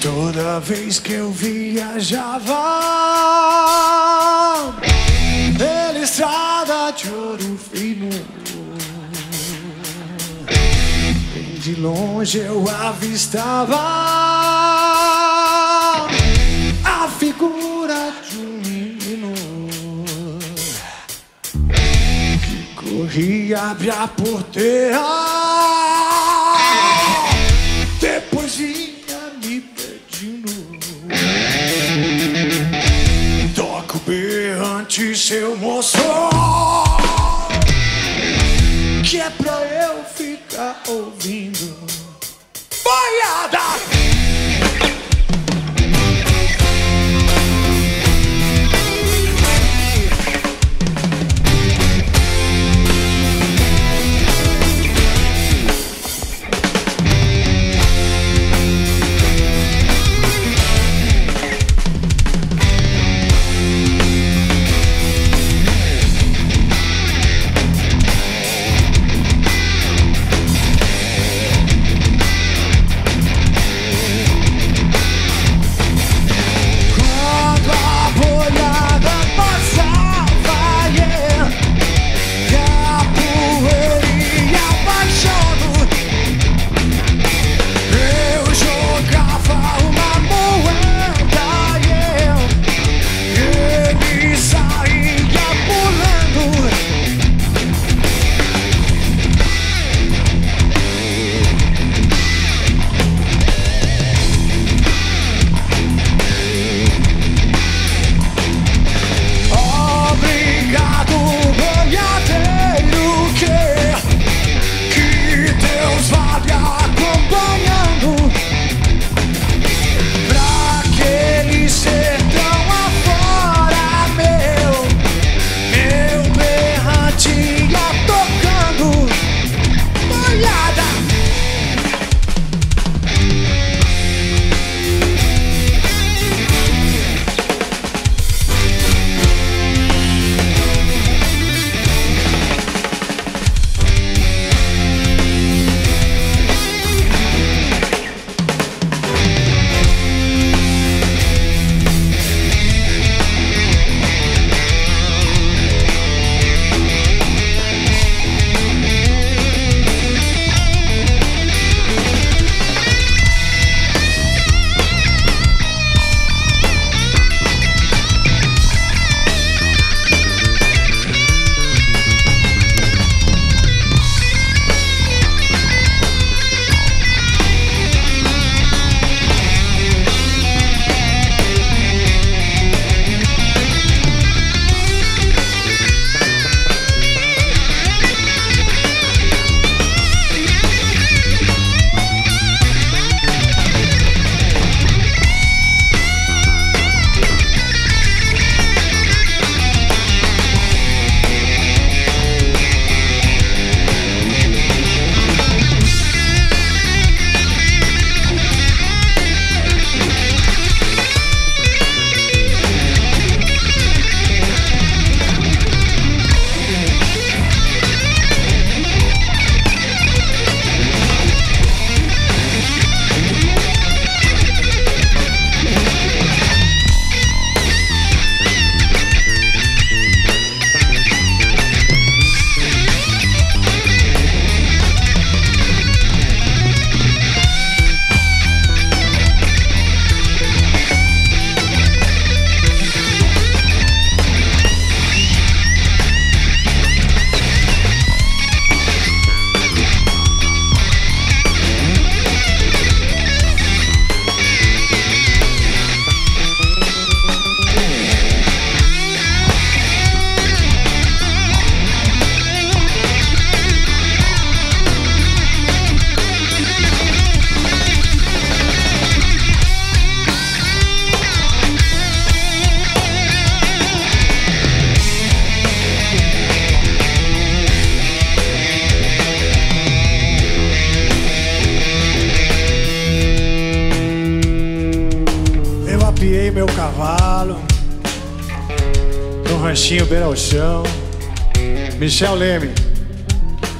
Toda vez que eu viajava pela estrada de ouro fino, bem de longe eu avistava a figura de um menino que corria, abria a porteira, depois vinha me pedindo: toca o berrante, seu moço, que é pra eu ficar ouvindo. Boiada! Meu cavalo no ranchinho beira ao chão. Michel Leme.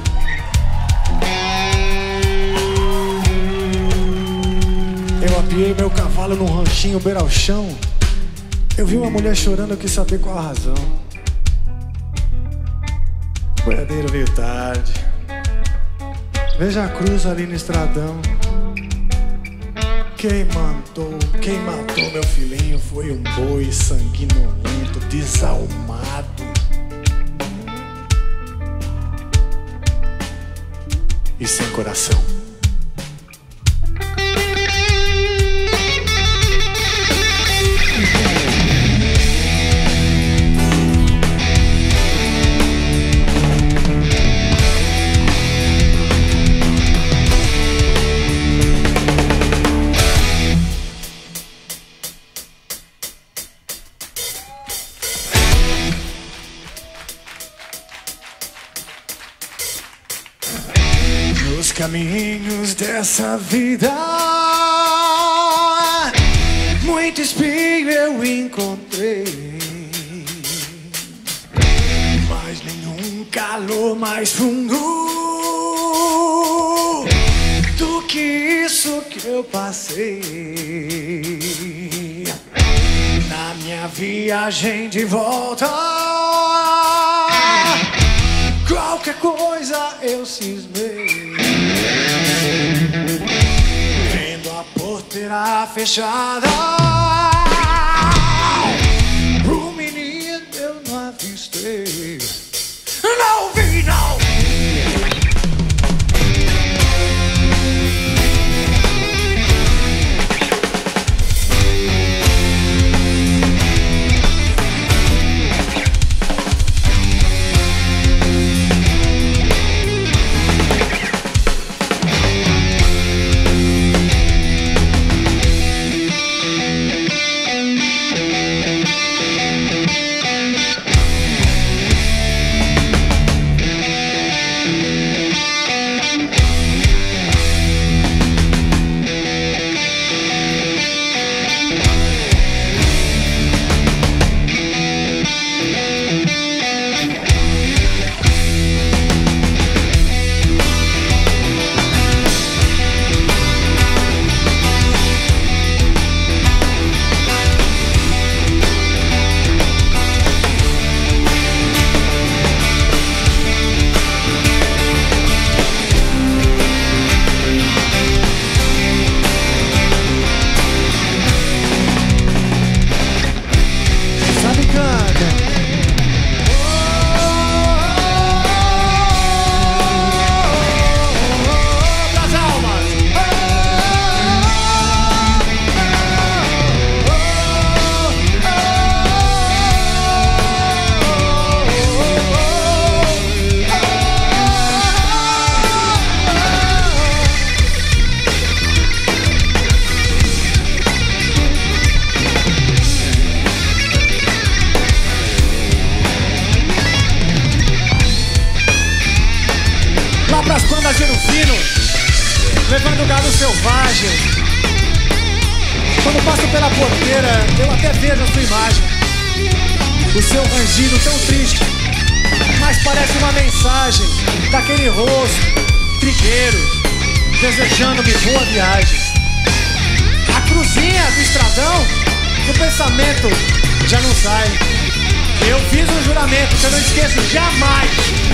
Eu apiei o meu cavalo num ranchinho beira ao chão. Eu vi uma mulher chorando, eu quis saber qual a razão. O boiadeiro veio tarde. Veja a cruz ali no estradão. Quem matou meu filhinho foi um boi sanguinolento, desalmado e sem coração. Nos caminhos dessa vida, muito espinho eu encontrei, mas nenhum calor mais fundo do que isso que eu passei na minha viagem de volta. Qualquer coisa eu cismei, vendo a porteira fechada. O menino eu não avistei, não vi não. Pras bandas de fino, levando gado selvagem. Quando passo pela porteira, eu até vejo a sua imagem. O seu rangido tão triste, mas parece uma mensagem daquele rosto trigueiro, desejando-me boa viagem. A cruzinha do estradão, o pensamento já não sai. Eu fiz um juramento que eu não esqueço jamais.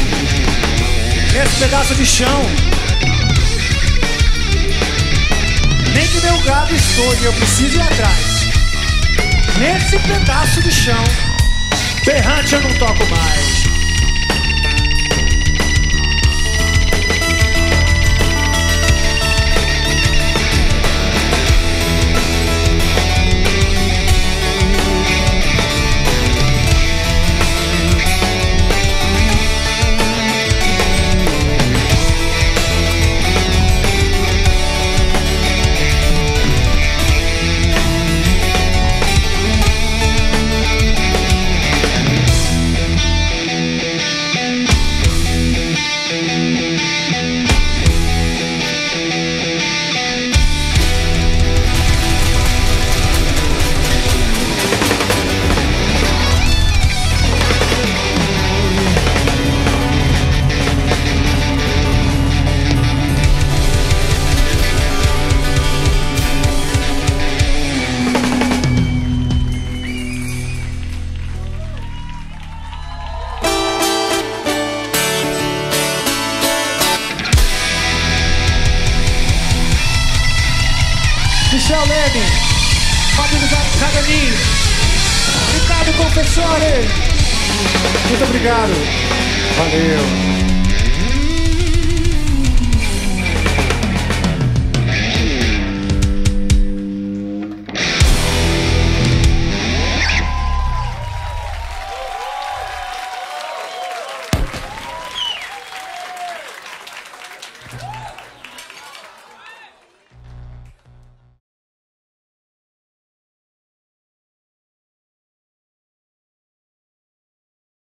Esse pedaço de chão, nem que meu gado estoure, eu preciso ir atrás. Nesse pedaço de chão, berrante eu não toco mais. Michel Leme, Fábio Zaganin, Ricardo Confessore. Muito obrigado. Valeu.